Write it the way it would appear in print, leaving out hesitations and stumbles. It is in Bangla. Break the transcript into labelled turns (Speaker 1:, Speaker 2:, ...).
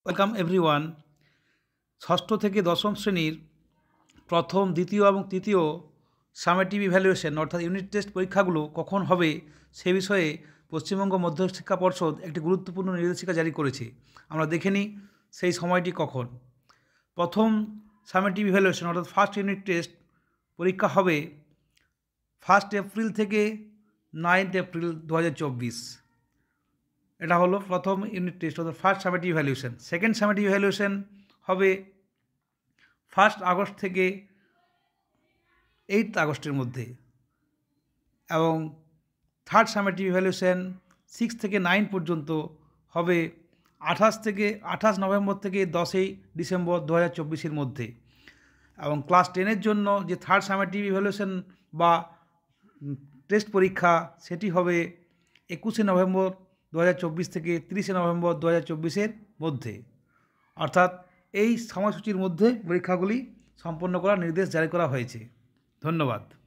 Speaker 1: Welcome everyone. ষষ্ঠ থেকে দশম শ্রেণীর প্রথম, দ্বিতীয় এবং তৃতীয় সামেটিভ ইভ্যালুয়েশন অর্থাৎ ইউনিট টেস্ট পরীক্ষাগুলো কখন হবে সে বিষয়ে পশ্চিমবঙ্গ মধ্যশিক্ষা পর্ষদ একটি গুরুত্বপূর্ণ নির্দেশিকা জারি করেছে। আমরা দেখে নিই সেই সময়টি কখন। প্রথম সামেটিভ ইভ্যালুয়েশন অর্থাৎ ফার্স্ট ইউনিট টেস্ট পরীক্ষা হবে 1 এপ্রিল থেকে 9 এপ্রিল 2024। এটা হলো প্রথম ইউনিট টেস্ট অর্থাৎ first summative evaluation. Second summative evaluation হবে 1 আগস্ট থেকে 8 আগস্টের মধ্যে, এবং থার্ড সামেটিভ ইভ্যালুয়েশন 6 থেকে 9 পর্যন্ত হবে 28 নভেম্বর থেকে 10 ডিসেম্বর 2024-এর মধ্যে। এবং ক্লাস 10-এর জন্য যে থার্ড সামেটিভ ইভ্যালুয়েশন বা টেস্ট পরীক্ষা সেটি হবে 21 নভেম্বর 2024 থেকে 30 নভেম্বর 2024-এর মধ্যে। অর্থাৎ এই সময়সূচির মধ্যে পরীক্ষাগুলি সম্পন্ন করার নির্দেশ জারি করা হয়েছে। ধন্যবাদ।